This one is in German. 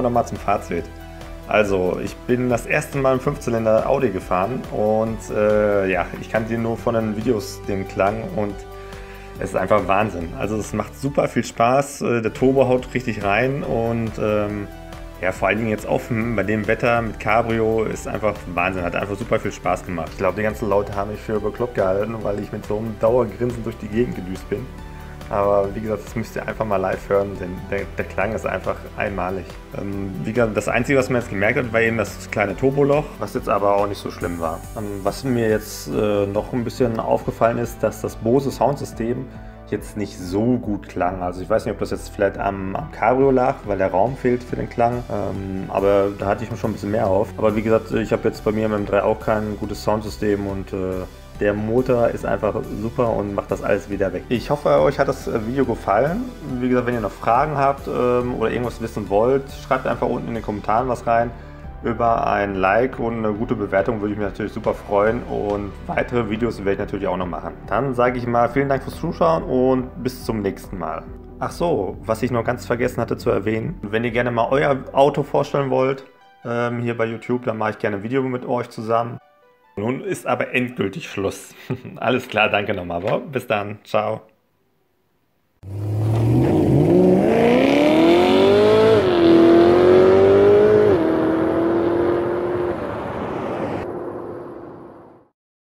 wir nochmal zum Fazit. Also, ich bin das erste Mal im 5-Zylinder Audi gefahren und ja, ich kann dir nur von den Videos den Klang und es ist einfach Wahnsinn. Also es macht super viel Spaß, der Turbo haut richtig rein und ja, vor allen Dingen jetzt offen bei dem Wetter mit Cabrio ist einfach Wahnsinn, hat einfach super viel Spaß gemacht. Ich glaube, die ganzen Leute haben mich für bekloppt gehalten, weil ich mit so einem Dauergrinsen durch die Gegend gedüst bin. Aber wie gesagt, das müsst ihr einfach mal live hören, denn der Klang ist einfach einmalig. Wie gesagt, das Einzige, was man jetzt gemerkt hat, war eben das kleine Turboloch, was jetzt aber auch nicht so schlimm war. Was mir jetzt noch ein bisschen aufgefallen ist, dass das Bose Soundsystem jetzt nicht so gut klang. Also ich weiß nicht, ob das jetzt vielleicht am Cabrio lag, weil der Raum fehlt für den Klang. Aber da hatte ich mir schon ein bisschen mehr auf. Aber wie gesagt, ich habe jetzt bei mir im M3 auch kein gutes Soundsystem und der Motor ist einfach super und macht das alles wieder weg. Ich hoffe, euch hat das Video gefallen. Wie gesagt, wenn ihr noch Fragen habt oder irgendwas wissen wollt, schreibt einfach unten in den Kommentaren was rein. Über ein Like und eine gute Bewertung würde ich mich natürlich super freuen und weitere Videos werde ich natürlich auch noch machen. Dann sage ich mal vielen Dank fürs Zuschauen und bis zum nächsten Mal. Ach so, was ich noch ganz vergessen hatte zu erwähnen, wenn ihr gerne mal euer Auto vorstellen wollt, hier bei YouTube, dann mache ich gerne ein Video mit euch zusammen. Nun ist aber endgültig Schluss. Alles klar, danke nochmal. Bis dann, ciao.